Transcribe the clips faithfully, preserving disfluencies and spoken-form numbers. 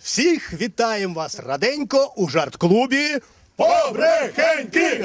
Всіх вітаємо вас раденько у жарт-клубі Побрехеньки!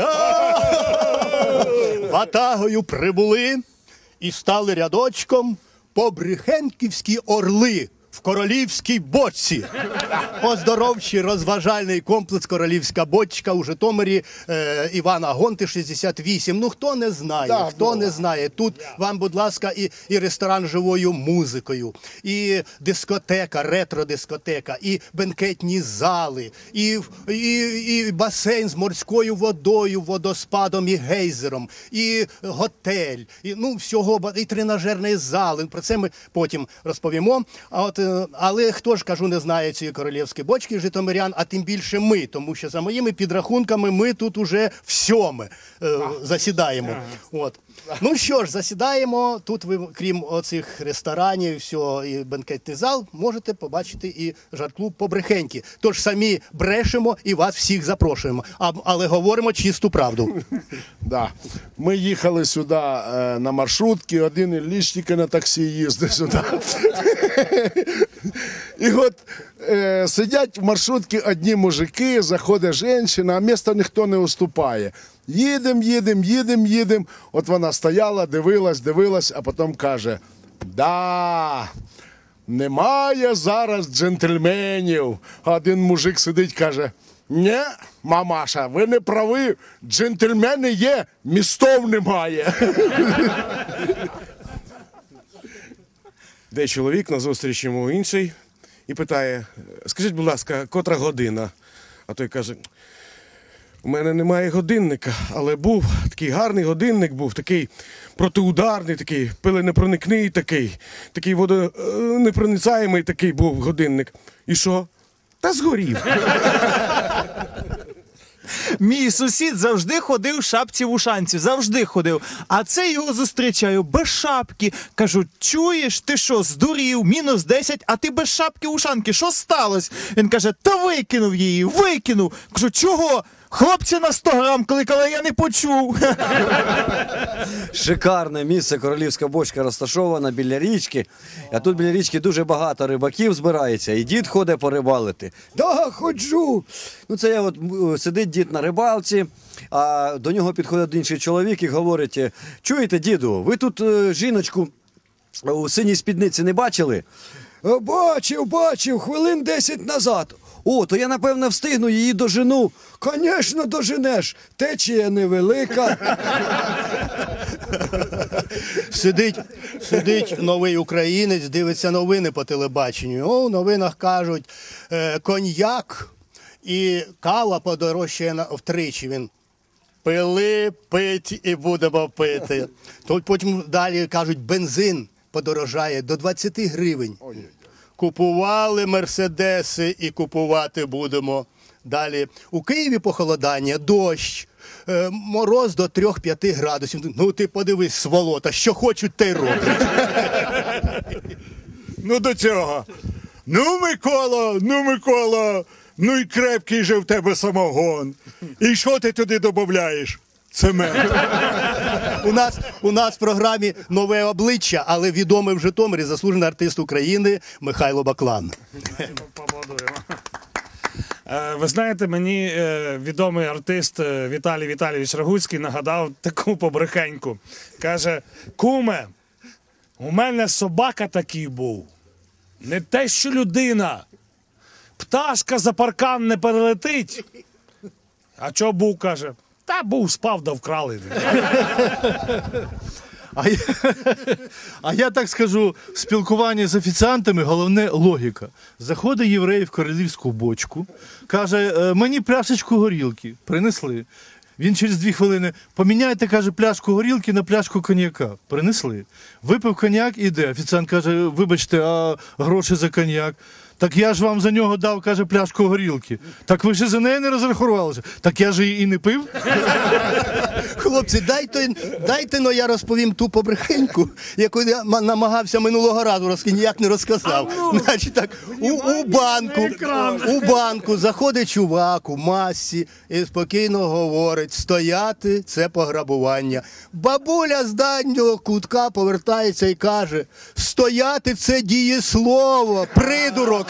Ватагою прибули і стали рядочком побрехенківські орли в королівській бочці. Оздоровчий розважальний комплекс «Королівська бочка» у Житомирі е, Івана Гонти, шістдесят вісім. Ну, хто не знає, Да, хто була. не знає. Тут вам, будь ласка, і, і ресторан з живою музикою, і дискотека, ретро-дискотека, і бенкетні зали, і, і, і басейн з морською водою, водоспадом і гейзером, і готель, і, ну, всього, ба- і тренажерний зал. Про це ми потім розповімо. А от Але хто ж, кажу, не знає цієї королівської бочки житомирян, а тим більше ми, тому що за моїми підрахунками ми тут уже в сьоме е, засідаємо. От. Ну що ж, засідаємо, тут ви, крім оцих ресторанів, всього, і бенкетний зал, можете побачити і жарт-клуб «Побрехеньки». Тож самі брешемо і вас всіх запрошуємо, а, але говоримо чисту правду. Да. Ми їхали сюди е, на маршрутці, один Ілліч тільки на таксі їздить сюди. І от е, сидять в маршрутці одні мужики, заходить жінка, а місця ніхто не уступає. Їдем, їдем, їдем, їдем. От вона стояла, дивилась, дивилась, а потім каже: да, немає зараз джентльменів. А один мужик сидить, каже: ні, мамаша, ви не праві, джентльмени є, містов немає. Де чоловік, на зустріч йому інший, і питає: скажіть, будь ласка, котра година? А той каже: у мене немає годинника, але був такий гарний годинник, був такий протиударний, такий пиленепроникний такий, такий водонепроницаємий такий був годинник. І що? Та згорів. Мій сусід завжди ходив в шапці-вушанці, завжди ходив. А це його зустрічаю без шапки. Кажу: чуєш, ти що, здурів, мінус десять, а ти без шапки-вушанки, що сталося? Він каже: та викинув її, викинув. Кажу: чого? Хлопці на сто грам кликали, я не почув. Шикарне місце, королівська бочка розташована біля річки. А тут біля річки дуже багато рибаків збирається. І дід ходить порибалити. Да, ходжу. Ну це я от м, сидить дід на рибалці, а до нього підходить інший чоловік і говорить: чуєте, діду, ви тут е, жіночку у синій спідниці не бачили? «Е, Бачив, бачив, хвилин десять назад. О, то я, напевно, встигну її дожену. Звісно, доженеш. Течія невелика. Сидить, сидить новий українець, дивиться новини по телебаченню. О, в новинах кажуть, е, коньяк і кава подорожчає на- втричі. Він: пили, пить і будемо пити. Тут потім далі кажуть, бензин подорожає до двадцяти гривень. Купували мерседеси і купувати будемо. Далі у Києві похолодання, дощ, е, мороз до трьох-п'яти градусів. Ну ти подивись, сволота, що хочуть, те й роблять. Ну до цього. Ну, Микола, ну, Микола, ну і крепкий же в тебе самогон. І що ти туди додаєш? Цемент. У нас, у нас в програмі нове обличчя, але відомий в Житомирі заслужений артист України Михайло Баклан. Поаплодуємо. Е, Ви знаєте, мені е, відомий артист е, Віталій Віталійович Рагуцький нагадав таку побрехеньку. Каже: куме, у мене собака такий був. Не те, що людина. Пташка за паркан не перелетить. А чого був, каже? Та був, спав, да вкрали. А я, а я так скажу, в спілкуванні з офіціантами головне логіка. Заходить єврей в королівську бочку, каже: «Е, мені пляшечку горілки. Принесли. Він через дві хвилини: поміняйте, каже, пляшку горілки на пляшку коньяка. Принесли. Випив коньяк, іде. Офіціант каже: вибачте, а гроші за коньяк? Так я ж вам за нього дав, каже, пляшку горілки. Так ви ж за неї не розрахувалися. Так я ж її і не пив. Хлопці, дайте, дайте, но я розповім ту побрехеньку, яку я ма- намагався минулого разу розказати, ніяк не розказав. Значить так, у, у банку, у банку заходить чувак у масці і спокійно говорить: стояти – це пограбування. Бабуля з дальнього кутка повертається і каже: стояти – це дієслово, придурок. бочок.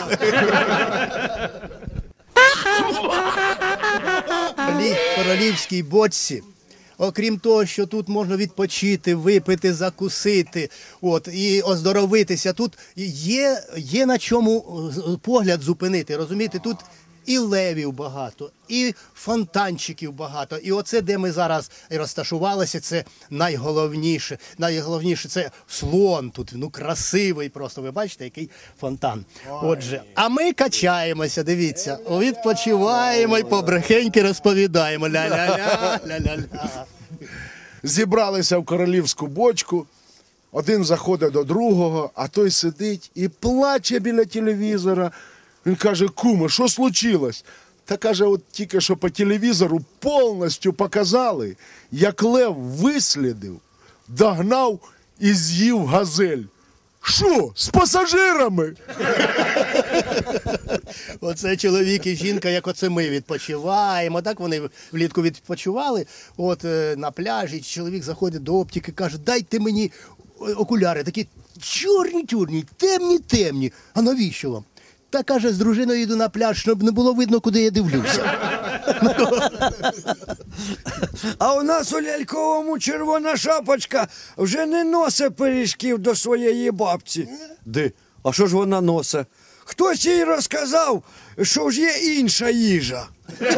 В королівській бочці, окрім того, що тут можна відпочити, випити, закусити, от, і оздоровитися, тут є, є на чому погляд зупинити, розумієте, тут і левів багато, і фонтанчиків багато. І оце, де ми зараз розташувалися, це найголовніше. Найголовніше це слон тут, ну красивий просто. Ви бачите, який фонтан. Отже, а ми качаємося, дивіться, відпочиваємо і побрехеньки розповідаємо. Ля-ля-ля, ля-ля-ля. Зібралися в королівську бочку, один заходить до другого, а той сидить і плаче біля телевізора. Він каже: куме, що случилось? Та каже, от тільки що по телевізору повністю показали, як лев вислідив, догнав і з'їв газель. Що, з пасажирами? Оце чоловік і жінка, як оце ми відпочиваємо. Так вони влітку відпочивали, от е, на пляжі. Чоловік заходить до оптики, каже: дайте мені окуляри, такі чорні-чорні, темні-темні. А навіщо вам? Та каже, з дружиною йду на пляж, щоб не було видно, куди я дивлюся. А у нас у Ляльковому червона шапочка вже не носить пиріжків до своєї бабці. Де? А що ж вона носить? Хтось їй розказав, що ж є інша їжа.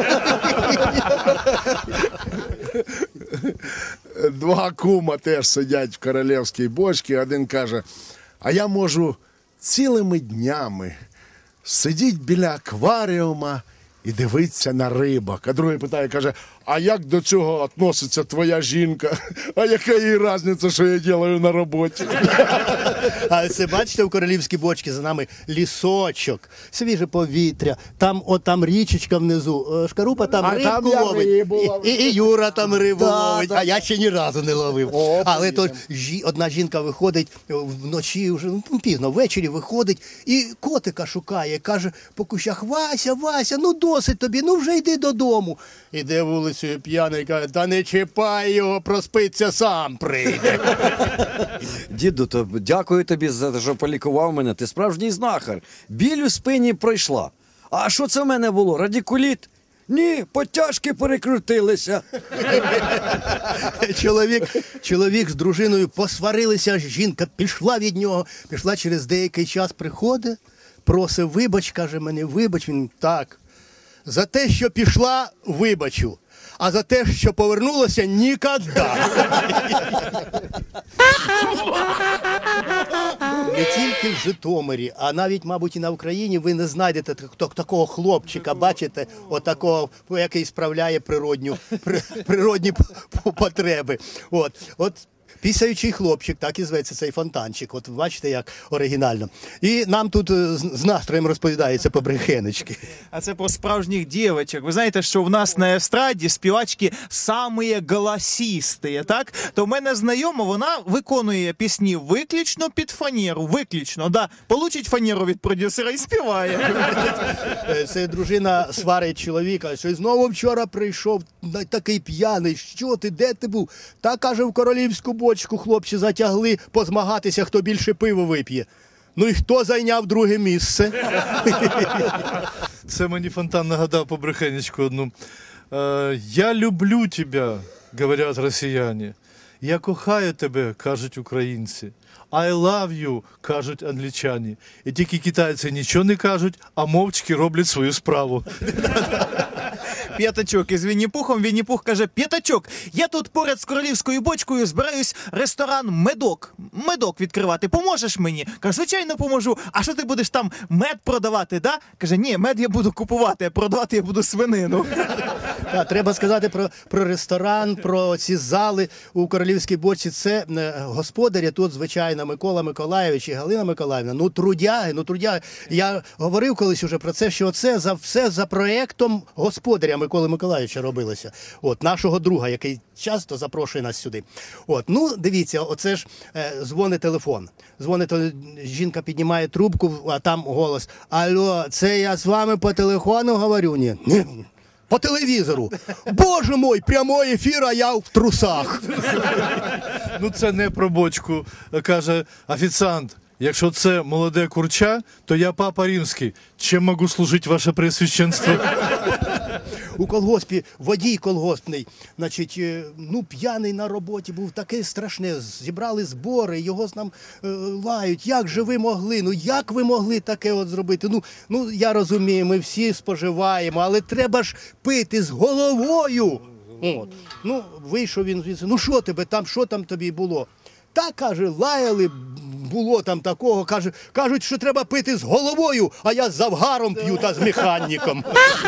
Два кума теж сидять в королівській бочці. Один каже: а я можу цілими днями сидіть біля акваріума і дивитися на рибок. А другий питає, каже: а як до цього відноситься твоя жінка? А яка їй різниця, що я роблю на роботі? А це, бачите, в королівській бочці за нами лісочок, свіже повітря, там, от там річечка внизу, Шкарупа там А рибку там я ловить, рибу і, ловив. і, і Юра там рибу Да, ловить, да. а я ще ні разу не ловив. О, Але то поїдемо. жі, одна жінка виходить вночі, вже ну, пізно, ввечері виходить і котика шукає, каже по кущах: Вася, Вася, ну досить тобі, ну вже йди додому. Іде вулицею п'яний, каже: та не чіпай його, проспиться, сам прийде. Діду, то дякую тобі за те, що полікував мене. Ти справжній знахар. Біль у спині пройшла. А що це в мене було? Радикуліт? Ні, потяжки перекрутилися. Чоловік, чоловік з дружиною посварилися, жінка пішла від нього, пішла через деякий час, приходить, просить: вибач, каже, мене, вибач. Він: так, за те, що пішла, вибачу, а за те, що повернулася, ніколи. Не тільки в Житомирі, а навіть, мабуть, і на Україні ви не знайдете так- такого хлопчика, бачите, отакого, який справляє природню, при- природні п- п- потреби. От, от пісяючий хлопчик, так і зветься цей фонтанчик. От бачите, як оригінально. І нам тут е, з з настроєм розповідається побрехенечки. А це про справжніх дівчаток. Ви знаєте, що в нас на естраді співачки самі голосісти, так? То в мене знайома, вона виконує пісні виключно під фанеру, виключно, да. Получить фанеру від продюсера і співає. Е, Це дружина сварить чоловіка, що знову вчора прийшов на- такий п'яний. Що ти, де ти був? Та, каже, в королівську бочку хлопці затягли позмагатися, хто більше пиво вип'є. Ну і хто зайняв друге місце? Це мені фонтан нагадав побрехенечку одну. Е, «Я люблю тебе», говорять росіяни. «Я кохаю тебе», кажуть українці. «I love you», кажуть англічані. І тільки китайці нічого не кажуть, а мовчки роблять свою справу. П'ятачок із Вінні-Пухом. Вінні-Пух каже: п'ятачок, я тут поряд з королівською бочкою збираюсь ресторан «Медок». Медок відкривати. Поможеш мені? Каже: звичайно, поможу. А що ти будеш там мед продавати, да? Каже: ні, мед я буду купувати, а продавати я буду свинину. Та, треба сказати про, про ресторан, про ці зали у королівській бочці. Це е, господарі тут, звичайно, Микола Миколайович і Галина Миколаївна. Ну, трудяги, ну, трудяги. Я говорив колись уже про це, що це за все за проектом господаря Миколи Миколайовича робилося. От, нашого друга, який часто запрошує нас сюди. От, ну, дивіться, оце ж е, дзвонить телефон. Дзвонить, то жінка піднімає трубку, а там голос: алло, це я з вами по телефону говорю? Ні. Ні. По телевізору. Боже мой, прямой ефір, а я в трусах. Ну це не про бочку. Каже офіціант: Якщо це молоде курча, то я папа римський. Чим можу служити ваше пресвященство? У колгоспі водій колгоспний, значить, е, ну, п'яний на роботі був, таке страшне. Зібрали збори, його нам е, лають. Як же ви могли? Ну, як ви могли таке от зробити? Ну, ну, я розумію, ми всі споживаємо, але треба ж пити з головою. От. Ну, вийшов він звідси. Ну, що тебе там, що там тобі було? Та, каже, лаяли, було там такого, каже, кажуть, що треба пити з головою, а я з завгаром п'ю та з механіком.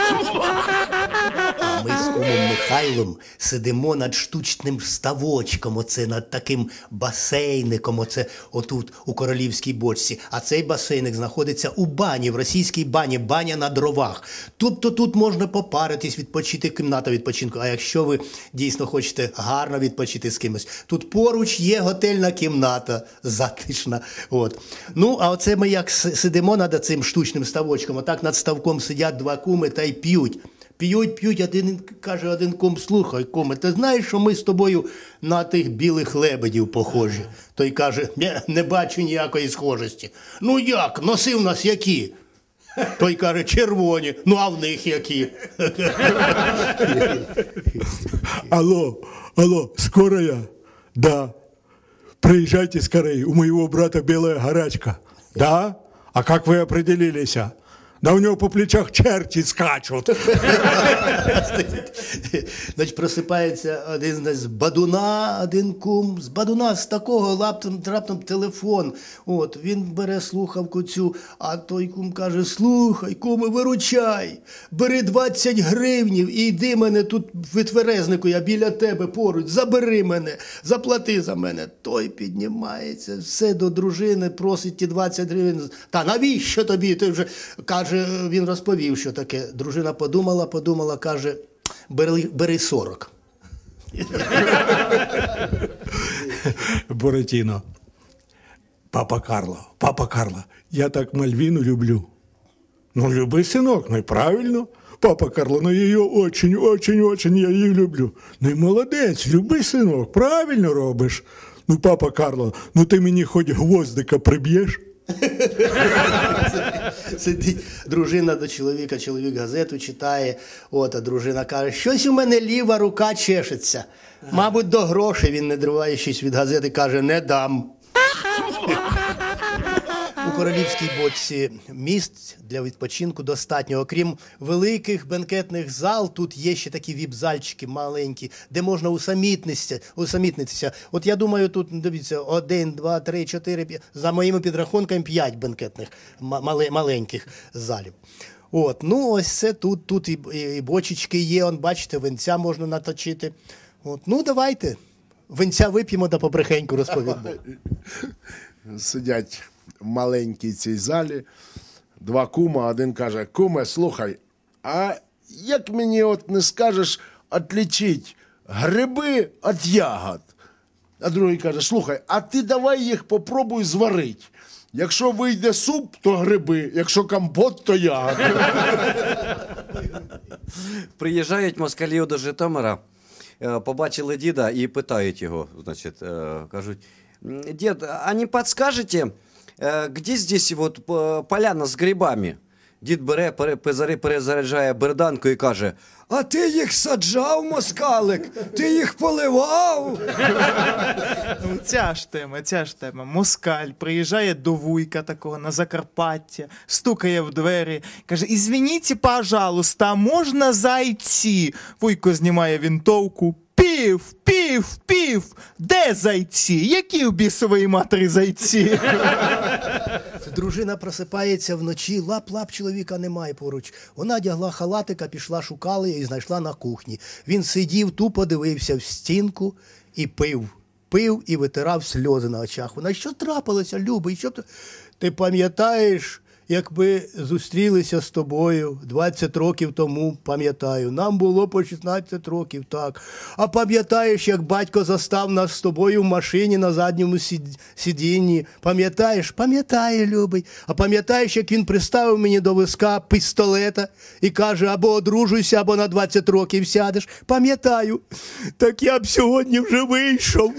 А ми з кумом Михайлом сидимо над штучним ставочком, оце над таким басейником, оце отут у королівській бочці. А цей басейник знаходиться у бані, в російській бані, баня на дровах. Тобто тут можна попаритись, відпочити, кімната відпочинку. А якщо ви дійсно хочете гарно відпочити з кимось, тут поруч є готельна кімната, затишна. От. Ну, а оце ми як сидимо над цим штучним ставочком, отак над ставком сидять два куми та й п'ють. П'ють, п'ють, один каже, один кум, слухай, куме, ти знаєш, що ми з тобою на тих білих лебедів похожі? Той каже, не, не бачу ніякої схожості. Ну як, носи в нас які? Той каже, червоні, ну а в них які? Алло, алло, скоро я? Да. Приезжайте скорее, у моего брата белая горячка. Да? А как вы определились? Да у него по плечах черти скачут. Значить, просипається один з бадуна, один кум, з бадуна, з такого лаптом, раптом телефон. От, він бере слухавку цю, а той кум каже, слухай, куме, виручай, бери двадцять гривнів і йди мене тут в витверезнику, я біля тебе поруч, забери мене, заплати за мене. Той піднімається, все до дружини, просить ті двадцять гривень. Та навіщо тобі? Ти вже, каже, він розповів, що таке. Дружина подумала, подумала, каже, бери, бери сорок. Буратино, папа Карло, папа Карло, я так Мальвину люблю. Ну, люби, сынок, ну и правильно. Папа Карло, ну ее очень, очень, очень я ее люблю. Ну и молодець, люби, сынок, правильно робиш. Ну, папа Карло, ну ти мені хоч гвоздика приб'єш? Сидить дружина до чоловіка, чоловік газету читає, от, а дружина каже, щось у мене ліва рука чешеться. Мабуть, до грошей. Він, не дриваючись від газети, каже, не дам. У королівській бочці місць для відпочинку достатньо. Окрім великих бенкетних зал, тут є ще такі віп-зальчики маленькі, де можна усамітнитися. усамітнитися. От я думаю, тут, дивіться, один, два, три, чотири, п'ять, за моїми підрахунками, п'ять бенкетних мал- маленьких залів. От, ну ось це тут, тут і, і бочечки є, он, бачите, винця можна наточити. От, ну давайте, винця вип'ємо да побрехеньку розповімо. Сидять в маленькій цій залі, два кума, один каже, куме, слухай, а як мені от не скажеш отличить гриби від ягод? А другий каже, слухай, а ти давай їх попробуй зварити. Якщо вийде суп, то гриби, якщо компот, то ягоди. Приїжджають москалі до Житомира, е, побачили діда і питають його, значить, е, кажуть, дід, а не підскажете, е, де здесь вот е, поляна з грибами? Дід бере, пере- перезаря- перезаряджає берданку і каже, А ти їх саджав, москалик? Ти їх поливав? Ну, ця ж тема, ця ж тема. Москаль приїжджає до вуйка такого на Закарпаття, стукає в двері, каже, «Ізвініться, пожалуйста, можна зайці?» Вуйко знімає вінтовку. Пів, пів, пів. Де зайці? Які в бісової матері зайці? Дружина просипається вночі, лап-лап, чоловіка немає поруч. Вона одягла халатика, пішла, шукала і знайшла на кухні. Він сидів, тупо дивився в стінку і пив. Пив і витирав сльози на очах. Вона, що трапилося, любий? Що б ти... ти пам'ятаєш, якби зустрілися з тобою двадцять років тому, пам'ятаю. Нам було по шістнадцять років, так. А пам'ятаєш, як батько застав нас з тобою в машині на задньому сід- сидінні? Пам'ятаєш? Пам'ятаю, любий. А пам'ятаєш, як він приставив мені до виска пістолета і каже, або одружуйся, або на двадцять років сядеш? Пам'ятаю. Так я б сьогодні вже вийшов.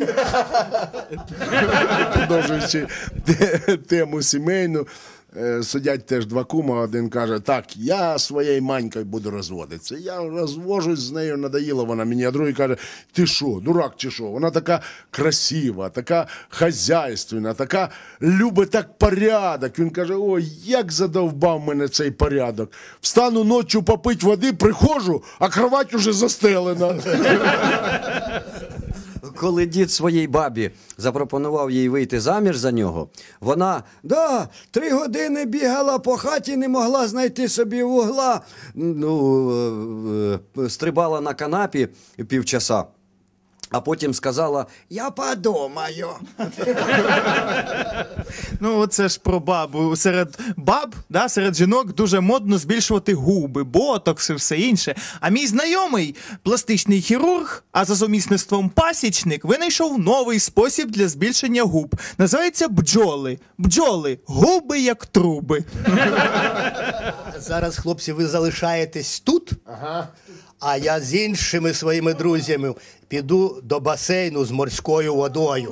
Продовжуючи те- тему сімейну, е, сидять теж два кума, один каже, так, я своєю манькою буду розводитися. Я розвожусь з нею, надоїла вона мені, а другий каже, ти що, дурак чи що? Вона така красива, така хазяйственна, така любить так порядок. Він каже, ой, як задовбав мене цей порядок. Встану ночі попити води, приходжу, а кровать уже застелена. Коли дід своїй бабі запропонував їй вийти заміж за нього, вона, Да, три години бігала по хаті, не могла знайти собі вугла. ну, е, е, стрибала на канапі півчаса, а потім сказала, Я подумаю. Ну, це ж про бабу. Серед баб, да, серед жінок дуже модно збільшувати губи, ботокс і все інше. А мій знайомий, пластичний хірург, а за сумісництвом пасічник, винайшов новий спосіб для збільшення губ. Називається бджоли. Бджоли. Губи як труби. Зараз, хлопці, ви залишаєтесь тут, а я з іншими своїми друзями піду до басейну з морською водою.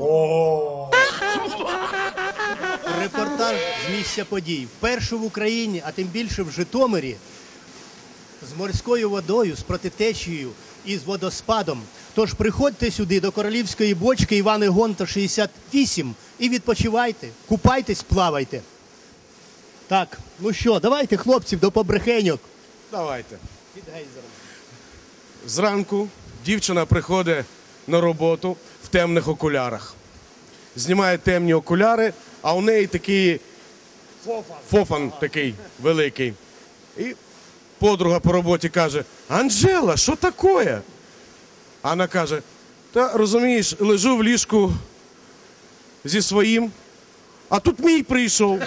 Репортаж з місця подій. Вперше в Україні, а тим більше в Житомирі, з морською водою, з протитечією і з водоспадом. Тож приходьте сюди до Королівської бочки Івани Гонта шістдесят вісім і відпочивайте, купайтесь, плавайте. Так, ну що, давайте, хлопців, до побрехеньок. Давайте. Під гейзером. Зранку дівчина приходить на роботу в темних окулярах. Знімає темні окуляри, а у неї такий фофан, фофан такий великий. І подруга по роботі каже, Анжела, що таке? А вона каже, та розумієш, лежу в ліжку зі своїм, а тут мій прийшов.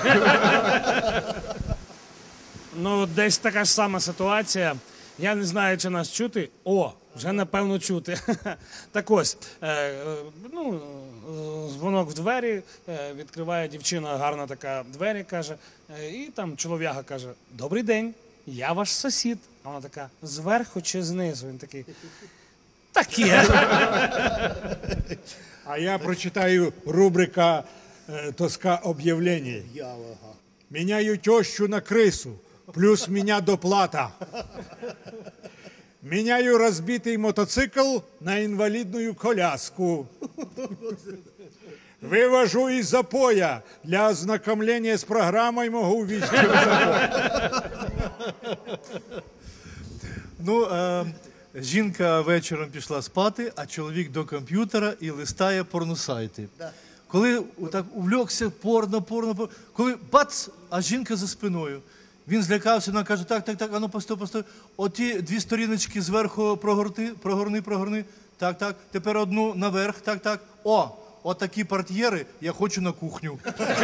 Ну, десь така ж сама ситуація. Я не знаю, чи нас чути. О, вже напевно чути. Так ось, е, е, ну, е, дзвонок в двері, е, відкриває дівчина, гарна така двері, каже, е, і там чолов'яга каже, добрий день, я ваш сусід. А вона така, зверху чи знизу? Він такий, таке. А я прочитаю рубрика э, «Тоска объявлений». Меняю тещу на крысу, плюс меня доплата. Меняю разбитый мотоцикл на инвалидную коляску. Вывожу из запоя. Для ознакомления с программой могу увезти в запой. Ну, е, жінка вечором пішла спати, а чоловік до комп'ютера і листає порносайти. Коли так увлекся порно, порно, порно, коли бац, а жінка за спиною. Він злякався, вона каже, так, так, так, а ну постой, постой. Оті дві сторіночки зверху прогорти, прогорни, прогорни. Так, так, тепер одну наверх, так, так. О, отакі портьєри, я хочу на кухню.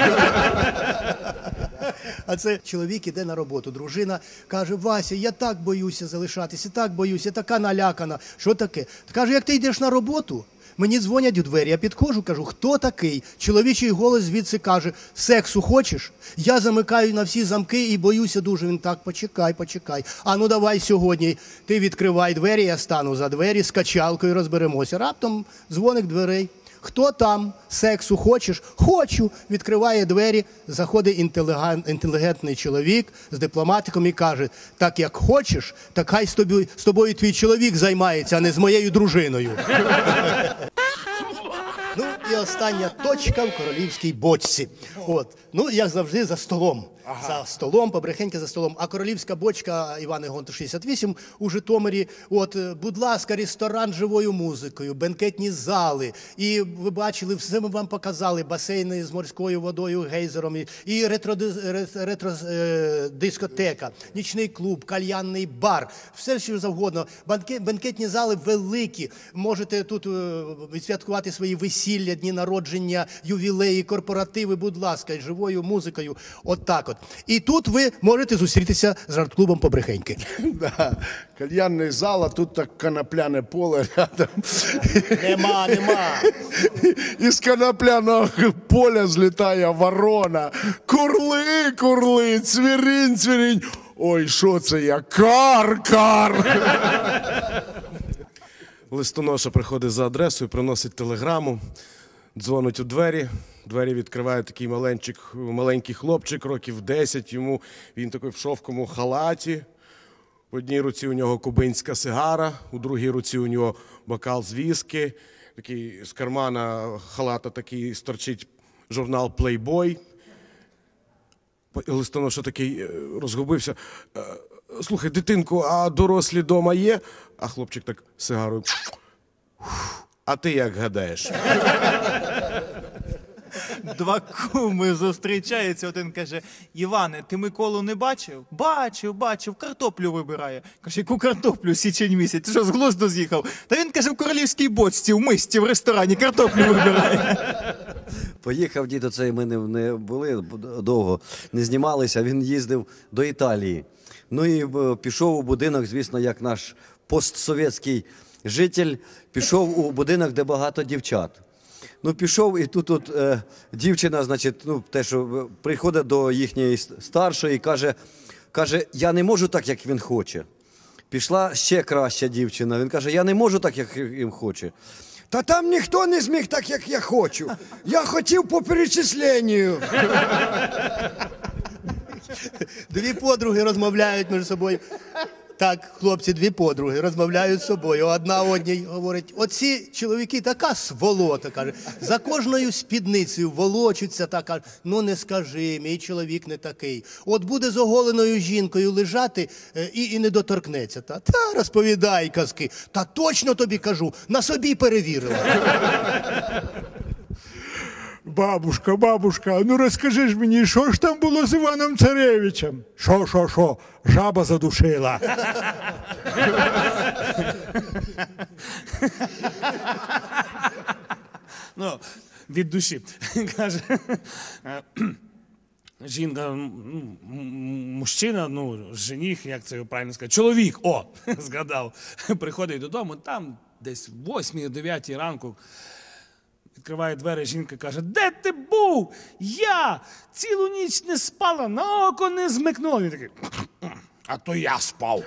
А це чоловік іде на роботу. Дружина каже, Вася, я так боюся залишатися, так боюся, така налякана. Що таке? Каже, як ти йдеш на роботу, мені дзвонять у двері, я підходжу, кажу, хто такий? Чоловічий голос звідси каже, сексу хочеш? Я замикаю на всі замки і боюся дуже. Він так, почекай, почекай. А ну давай сьогодні, ти відкривай двері, я стану за двері з качалкою, розберемося. Раптом дзвоник дверей. Хто там? Сексу хочеш? Хочу. Відкриває двері, заходить інтеліген- інтелігентний чоловік з дипломатиком і каже, так як хочеш, так хай з тобою, з тобою твій чоловік займається, а не з моєю дружиною. Ну і остання точка в королівській бочці. От. Ну, як завжди, за столом. За столом, побрехеньки за столом. А королівська бочка Івани Гонта шістдесят вісім у Житомирі. От, будь ласка, ресторан з живою музикою, бенкетні зали. І ви бачили, все ми вам показали. Басейни з морською водою, гейзером. І, і ретро-дискотека, ретро, е, дискотека, нічний клуб, кальянний бар. Все, що завгодно. Банке, бенкетні зали великі. Можете тут е, відсвяткувати свої весілля, дні народження, ювілеї, корпоративи, будь ласка, з живою музикою. От так от. І тут ви можете зустрітися з жарт-клубом Побрехеньки. Да. Кальянний зал, а тут так конопляне поле рядом. Нема, нема. Із конопляного поля злітає ворона. Курли, курли, цвірінь, цвірінь. Ой, що це я? Кар, кар. Листоноша приходить за адресою, приносить телеграму, дзвонить у двері. Двері відкриває такий маленький, маленький хлопчик, років десять йому. Він такий в шовкому халаті. В одній руці у нього кубинська сигара, у другій руці у нього бокал з віскі. Такий з кармана халата такий сторчить журнал Playboy. Листоноша такий розгубився. Слухай, дитинку, а дорослі дома є? А хлопчик так сигарою. А ти як гадаєш? Два куми зустрічаються, один каже: Іване, ти Миколу не бачив? Бачив, бачив, картоплю вибирає. Каже, яку картоплю, січень місяць, ти що, з глузду з'їхав? Та він, каже, в королівській бочці, в мисці, в ресторані картоплю вибирає. Поїхав дід, оцей ми не, не були довго, не знімалися, він їздив до Італії. Ну і пішов у будинок, звісно, як наш постсовєтський житель, пішов у будинок, де багато дівчат. Ну, пішов, і тут от, е, дівчина, значить, ну, те, що приходить до їхньої старшої і каже, каже, я не можу так, як він хоче. Пішла ще краща дівчина, він каже, я не можу так, як він хоче. Та там ніхто не зміг так, як я хочу. Я хотів по перечисленню. Дві подруги розмовляють між собою. Так, хлопці, дві подруги розмовляють з собою. Одна одній говорить, оці чоловіки така сволота, каже, за кожною спідницею волочуться, так, каже, ну не скажи, мій чоловік не такий. От буде з оголеною жінкою лежати е, і, і не доторкнеться. Та, та розповідай казки. Та точно тобі кажу, на собі перевірила. Бабушка, бабушка, ну розкажи ж мені, що ж там було з Іваном Царевичем? Що, що, що? Жаба задушила. Ну, від душі. Каже, жінка, м- м- мужчина, ну, жених, як це правильно сказати, чоловік, о, згадав, приходить додому, там десь в восьмій-дев'ятій ранку, відкриває двері, жінка каже, де ти був? Я цілу ніч не спала, на око не змикнула. Він такий, а то я спав.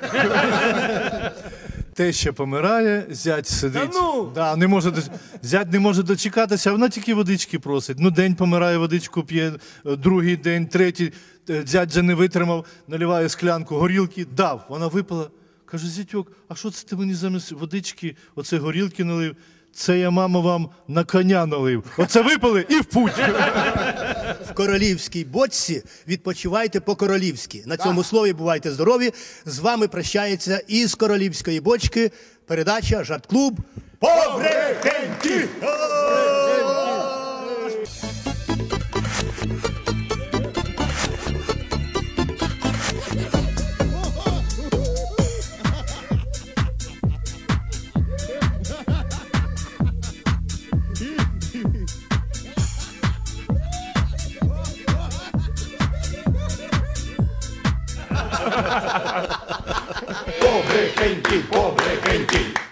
Теща помирає, зять сидить. Та ну! Да, не може, до- зять не може дочекатися, а вона тільки водички просить. Ну, день помирає, водичку п'є, е, другий день, третій. Е, Зять вже не витримав, наливає склянку горілки, дав. Вона випила. Каже, зятьок, а що це ти мені замість водички, оце горілки налив? Це я, мама, вам на коня налив. Оце випили і в путь. В королівській бочці відпочивайте по-королівськи. На цьому слові бувайте здорові. З вами прощається із королівської бочки передача «Жарт-клуб» Побрехеньки! Побрехеньки, побрехеньки.